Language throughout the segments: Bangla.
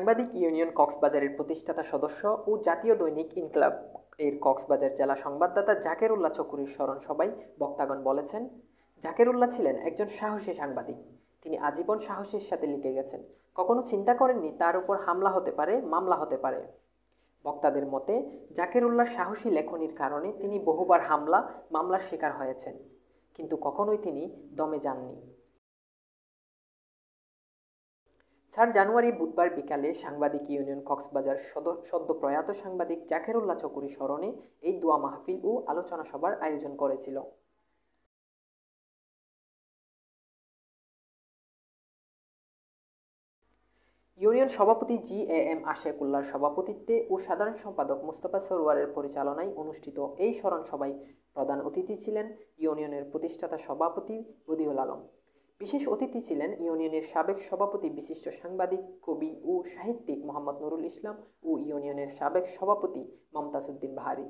সাংবাদিক ইউনিয়ন কক্সবাজারের প্রতিষ্ঠাতা সদস্য ও জাতীয় দৈনিক ইনকিলাব এর কক্সবাজার জেলা সংবাদদাতা জাকের উল্লাহ চকুরীর স্মরণ সভায় বক্তাগণ বলেছেন, জাকের উল্লাহ ছিলেন একজন সাহসী সাংবাদিক। তিনি আজীবন সাহসের সাথে লিখে গেছেন। কখনো চিন্তা করেননি তার উপর হামলা হতে পারে, মামলা হতে পারে। বক্তাদের মতে জাকের উল্লাহর সাহসী লেখনীর কারণে তিনি বহুবার হামলা, মামলার শিকার হয়েছেন, কিন্তু কখনোই তিনি দমে যাননি। 4 জানুয়ারি বুধবার বিকালে সাংবাদিক ইউনিয়ন কক্সবাজার সদ্য প্রয়াত সাংবাদিক জাকের উল্লাহ চকুরী স্মরণে এই দোয়া মাহফিল ও আলোচনা সভার আয়োজন করেছিল। ইউনিয়ন সভাপতি JAM আশেক উল্লাহর সভাপতিত্বে ও সাধারণ সম্পাদক মুস্তফা সরওয়ারের পরিচালনায় অনুষ্ঠিত এই স্মরণ সভায় প্রধান অতিথি ছিলেন ইউনিয়নের প্রতিষ্ঠাতা সভাপতি বদিউল আলম। বিশেষ অতিথি ছিলেন ইউনিয়নের সাবেক সভাপতি বিশিষ্ট সাংবাদিক, কবি ও সাহিত্যিক মোহাম্মদ নুরুল ইসলাম ও ইউনিয়নের সাবেক সভাপতি মমতাজ উদ্দিন বাহারি।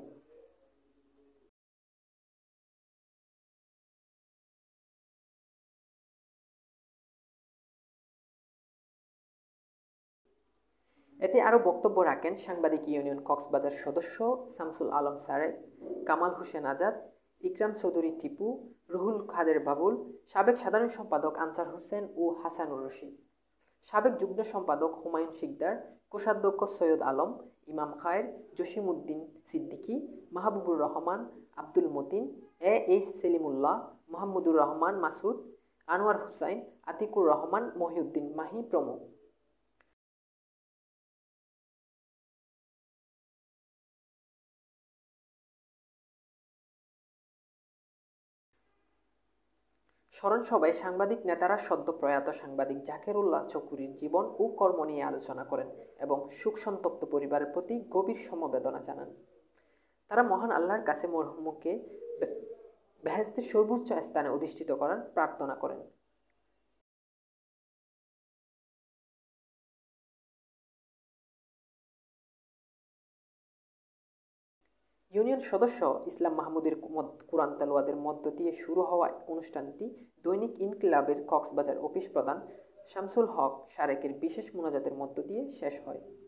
এতে আরও বক্তব্য রাখেন সাংবাদিক ইউনিয়ন কক্সবাজার সদস্য শামসুল আলম সারেক, কামাল হোসেন আজাদ, ইকরাম চৌধুরী টিপু, রুহুল কাদের বাবুল, সাবেক সাধারণ সম্পাদক আনসার হোসেন ও হাসানুর রশিদ, সাবেক যুগ্ম সম্পাদক হুমায়ুন শিকদার, কোষাধ্যক্ষ সৈয়দ আলম, ইমাম খায়ের, জসিমউদ্দিন সিদ্দিকী, মাহবুবুর রহমান, আব্দুল মতিন, AH সেলিমুল্লাহ, মোহাম্মদুর রহমান মাসুদ, আনোয়ার হুসাইন, আতিকুর রহমান, মহিউদ্দিন মাহি প্রমুখ। স্মরণ সভায় সাংবাদিক নেতারা সদ্য প্রয়াত সাংবাদিক জাকের উল্লাহ চকুরীর জীবন ও কর্ম নিয়ে আলোচনা করেন এবং শোকসন্তপ্ত পরিবারের প্রতি গভীর সমবেদনা জানান। তারা মহান আল্লাহর কাছে মরহুমকে বেহেশতের সর্বোচ্চ স্থানে অধিষ্ঠিত করার প্রার্থনা করেন। ইউনিয়ন সদস্য ইসলাম মাহমুদের কোরআন তেলাওয়াতের মধ্য দিয়ে শুরু হওয়া অনুষ্ঠানটি দৈনিক ইনকিলাবের কক্সবাজার অফিস প্রধান শামসুল হক সারেকের বিশেষ মোনাজাতের মধ্য দিয়ে শেষ হয়।